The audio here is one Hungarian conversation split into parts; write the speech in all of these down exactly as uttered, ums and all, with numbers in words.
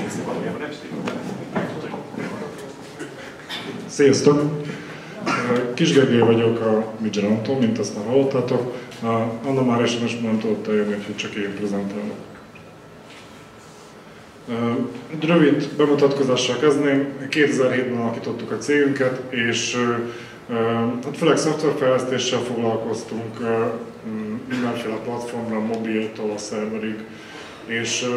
Sziasztok! Kis Gergely vagyok a Midjourn-tól, mint azt már hallottátok. Anna már es em es nem tudott eljönni, úgyhogy csak én prezentálok. Egy rövid bemutatkozással kezdném. kétezer-hétben alakítottuk a cégünket, és hát főleg szoftverfejlesztéssel foglalkoztunk mindenféle platformra, mobiltól a szerverig. És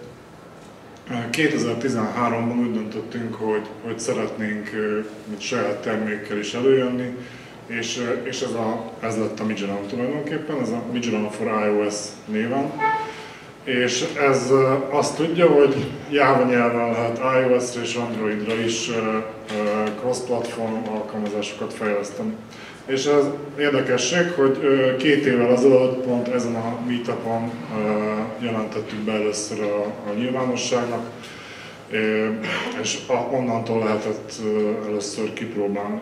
kétezer-tizenháromban úgy döntöttünk, hogy, hogy szeretnénk egy saját termékkel is előjönni, és, és ez, a, ez lett a Midjourn tulajdonképpen, ez a Midjourn for iOS néven. És ez azt tudja, hogy Java nyelven lehet iOS-re és Androidra is cross-platform alkalmazásokat fejleszteni. És ez érdekesség, hogy két évvel azelőtt pont ezen a meetupon jelentettük be először a, a nyilvánosságnak, és onnantól lehetett először kipróbálni.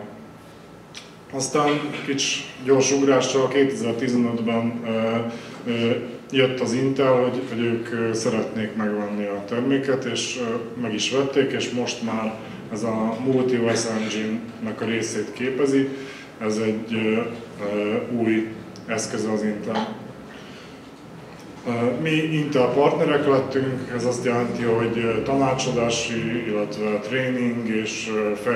Aztán kicsi gyors ugrással kétezer-tizenötben jött az Intel, hogy, hogy ők szeretnék megvenni a terméket, és meg is vették, és most már ez a MultiOS Engine-nek a részét képezi. Ez egy uh, új eszköze az Intel. Uh, mi Intel partnerek lettünk, ez azt jelenti, hogy tanácsadási, illetve tréning és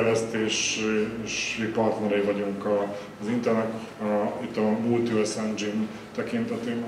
fejlesztési partnerei vagyunk az Intelnek a, itt a MultiOS Engine tekintetében.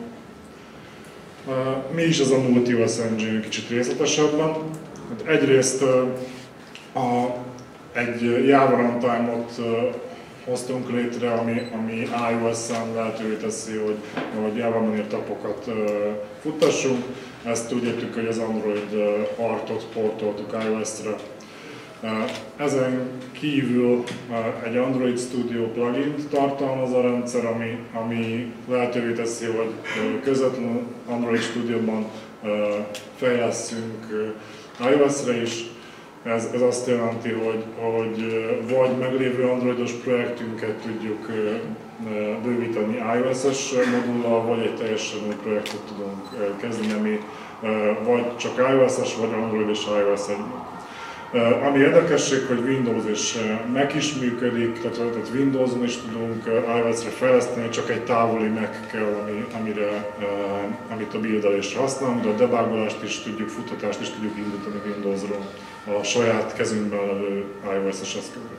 Uh, mi is ez a MultiOS Engine kicsit részletesebben? Hát egyrészt uh, a, egy Java runtime-ot uh, hoztunk létre, ami, ami iOS-en lehetővé teszi, hogy, hogy Java-ban írt appokat uh, futtassunk. Ezt úgy értük, hogy az Android uh, artot portoltuk iOS-re. Uh, ezen kívül uh, egy Android Studio plugin tartalmaz a rendszer, ami, ami lehetővé teszi, hogy uh, közvetlenül Android Studio-ban uh, fejlesszünk uh, iOS-re is. Ez, ez azt jelenti, hogy, hogy vagy meglévő androidos projektünket tudjuk bővíteni iOS-es modullal, vagy egy teljesen új projektet tudunk kezdeni, ami vagy csak iOS-es, vagy Android és iOS egyben. Ami érdekesség, hogy Windows és Mac is működik, tehát Windowson is tudunk iOS-re fejleszteni, csak egy távoli Mac kell, ami, amire, amit a buildelésre használunk, de a debugolást is tudjuk, futtatást is tudjuk indítani Windowsról a saját kezünkben levő iOS-es eszközre.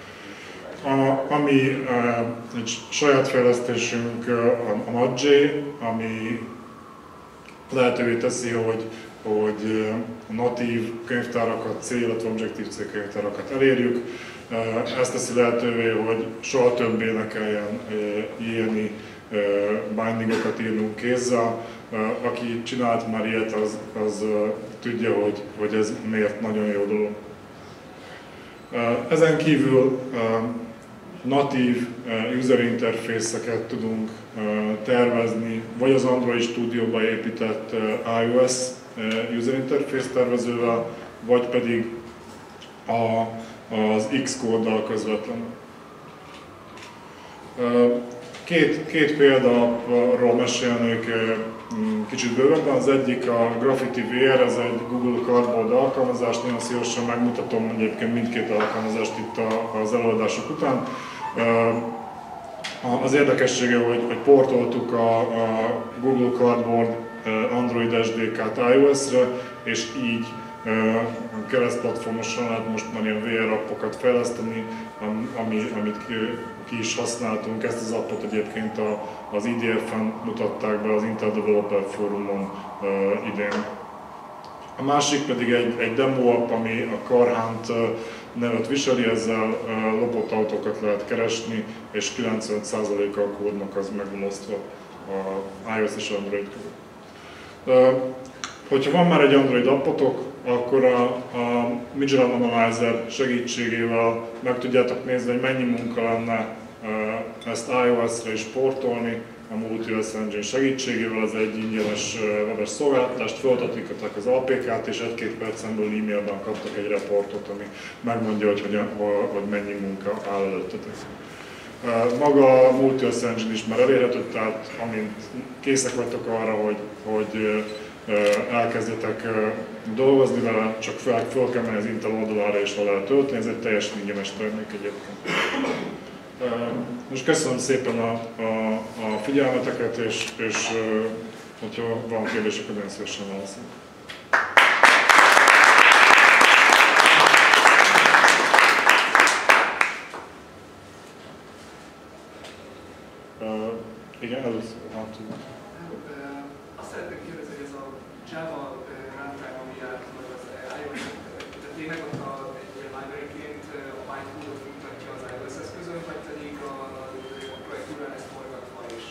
A, ami egy saját fejlesztésünk a, a Node.js, ami lehetővé teszi, hogy hogy a natív könyvtárakat, C, illetve Objective-C könyvtárakat elérjük. Ez teszi lehetővé, hogy soha többé ne kelljen ilyen bindingokat írnunk kézzel. Aki csinált már ilyet, az, az tudja, hogy, hogy ez miért nagyon jó dolog. Ezen kívül natív user interfészeket tudunk tervezni, vagy az Android Studio-ba épített iOS user interface tervezővel, vagy pedig a, az Xcode-dal közvetlenül. Két, két példáról mesélnék kicsit bővebben. Az egyik a Graffiti vé er, ez egy Google Cardboard alkalmazás, nagyon szívesen megmutatom egyébként mindkét alkalmazást itt az előadások után. Az érdekessége, hogy, hogy portoltuk a, a Google Cardboard Android es dé ká-t iOS-re, és így keresztplatformosan lehet most már ilyen vé er appokat fejleszteni, ami, amit ki, ki is használtunk. Ezt az appot egyébként a, az i dé ef-en mutatták be az Intel Developer Forumon idén. A másik pedig egy, egy demo app, ami a Carhunt nevet viseli, ezzel lopott autókat lehet keresni, és kilencvenöt százaléka a kódnak az megvan osztva a iOS és Android között. Hogyha van már egy Android appotok, akkor a, a Midjourn Analyzer segítségével meg tudjátok nézni, hogy mennyi munka lenne ezt iOS-re is portolni a MultiOS Engine segítségével. Ez egy ingyenes webes szolgáltatást, föltöltitek az á pé ká-t, és egy-két percen belül e-mailben kaptak egy reportot, ami megmondja, hogy, hogy, hogy mennyi munka áll előttetek. Maga a MultiOS Engine is már elérhető, tehát amint készek vagytok arra, hogy, hogy elkezdjetek dolgozni vele, csak fel, fel kell menni az Intel oldalára és le lehet tölteni, ez egy teljesen ingyenes termék egyébként. Most köszönöm szépen a, a, a figyelmeteket, és, és hogyha van kérdés, akkor nagyon szívesen válaszolok. Uh, igen, először hátul. Azt szeretnék kérdezni, hogy ez a Java runtime, ami járt meg az iOS, tehát tényleg ott a, egy ilyen library-ként a bytecode-ot mutatja az iOS eszközön, vagy pedig a, a projektúrán ezt forgatva és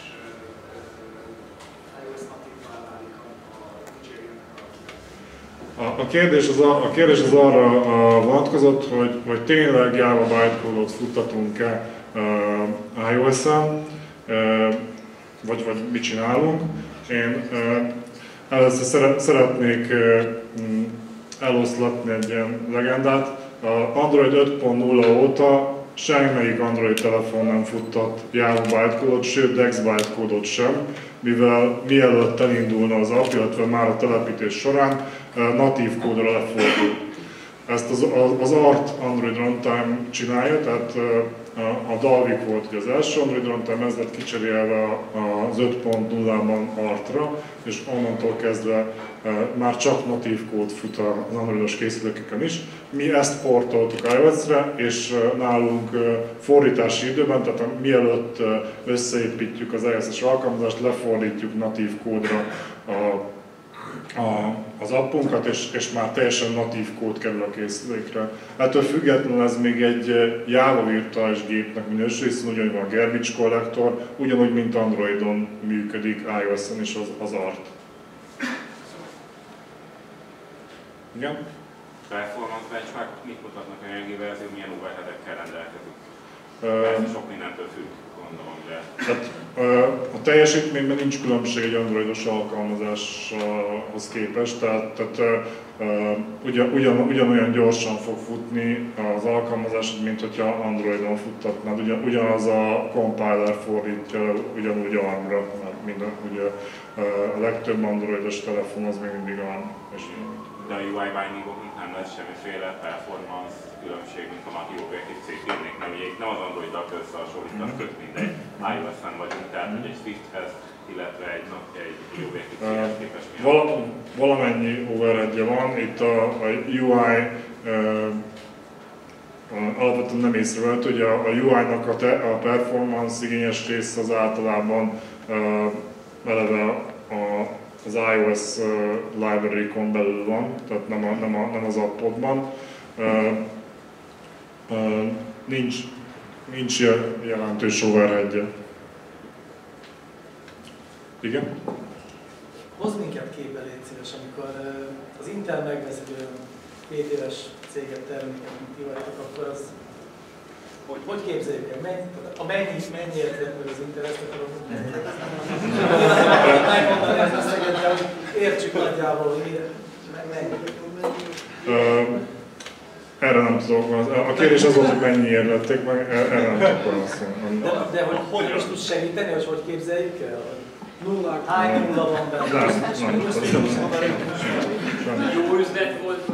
iOS natívvá válik a, a Nigerian-nek a... A kérdés az, a, a kérdés az arra vonatkozott, hogy, hogy tényleg Java bytecode-ot futtatunk-e uh, iOS-en, uh, vagy, vagy mit csinálunk. Én uh, először szeretnék uh, eloszlatni egy ilyen legendát. A Android öt pont nulla óta semmelyik Android telefon nem futtat Java bytecode-ot, sőt Dex bytecode-ot sem, mivel mielőtt elindulna az app, illetve már a telepítés során uh, natív kódra lefordul. Ezt az, az Art Android Runtime csinálja, tehát a Dalvik volt ugye az első Android Runtime, ez lett kicserélve az öt pont nullában Artra, és onnantól kezdve már csak natív kód fut az androidos készülékeken is. Mi ezt portoltuk iOS-re, és nálunk fordítási időben, tehát mielőtt összeépítjük az iOS-es alkalmazást, lefordítjuk natív kódra a A, az appunkat, és, és már teljesen natív kód kerül a készülékre. Ettől függetlenül ez még egy Java virtuális gépnek minősül, hiszen ugyanúgy van a garbage collector, ugyanúgy, mint Androidon működik, iOS-en is az, az Art. Igen? Performance benchmark mit mutatnak a jelenlegi verzió, milyen overhead-ekkel rendelkezik? Uh, Ez sok mindentől függ, gondolom, de... Tehát, a teljesítményben nincs különbség egy androidos alkalmazáshoz képest, tehát, tehát ugyan, ugyan, ugyanolyan gyorsan fog futni az alkalmazás, mint hogyha Androidon futtatnád. Ugyan, ugyanaz a compiler fordítja ugyanúgy armra, mert minden, ugye, a legtöbb androidos telefon az még mindig arm. De a u i bindingoknak nem lesz semmiféle performance különbség, mint a natív objektív írnék, nem, nem az Android-dal összehasonlítanak, tök mindegy, iOS-en vagyunk, tehát hogy egy Swifthez, illetve egy, egy objektív céghez képest. Val valamennyi overheadje van, itt a, a u i uh, alapvetően nem észrevett, hogy a, a u i-nak a, a performance igényes része az általában uh, eleve a az iOS uh, library-kon belül van, tehát nem, a, nem, a, nem az appodban. Uh, uh, nincs, nincs jelentős overheadje. Igen? Hozz minket képbe, légy szíves, amikor uh, az Intel megvesz egy olyan két éves céget, terméket, mint ti vagytok, akkor az Hogy, hogy képzeljük el? Mennyi, a mennyi, mennyiért vett meg az Intel, ezt akarom megmondani ezt összeget, de hogy értsük nagyjából, hogy mennyi. Erre nem tudok, a kérdés az volt, hogy mennyiért vették meg, erre nem tudok válaszolni. De, de hogy hogy most tudsz segíteni, hogy hogy képzeljük el? Nulla, hány nulla van benne? Nem, nem. Jó üzlet volt.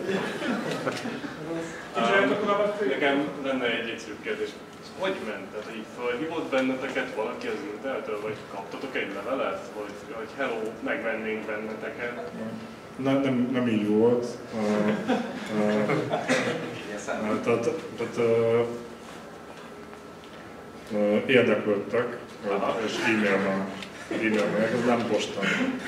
Nekem lenne egy egyszerű kérdés. Hogy ment? Tehát, hogy fölhívott benneteket valaki az Inteltől, vagy kaptatok egy levelet? Vagy, hogy hello, megvennénk benneteket? Nem, nem, nem így volt. Uh, uh, tehát, tehát uh, uh, érdeklődtek, és e-mailben, e-mailben, ez nem postán.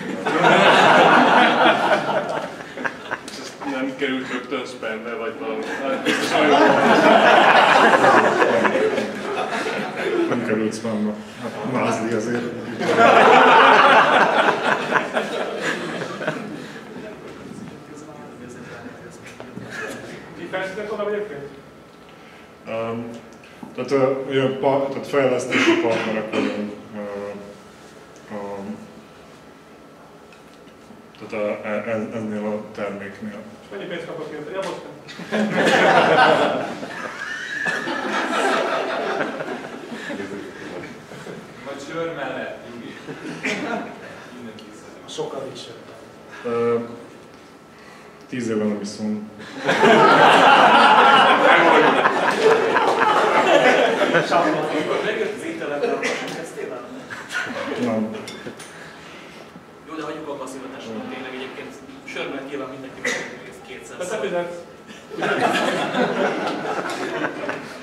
Nem került rögtön spambe, vagy valami. Biztosan jó. Nem került spambe. Mázli azért. Ti fejlesztetek oda egyébként? Um, tehát, uh, pa, tehát fejlesztési partnerek vagyunk. Uh, um, tehát a, ez, eznél a terméknél. És mennyi pénzt kapok érte? Ja, most nem. Vagy sör mellett, Jugi. Sokat is. Ö, Tíz éve nem iszom. Amikor megjött az internetre, akkor kezdtél el? Nem. Jó, de hagyjuk abba a szívetesemet tényleg egyébként. Sörben nyilván mindenki megnéz kétszer. Te fizetsz.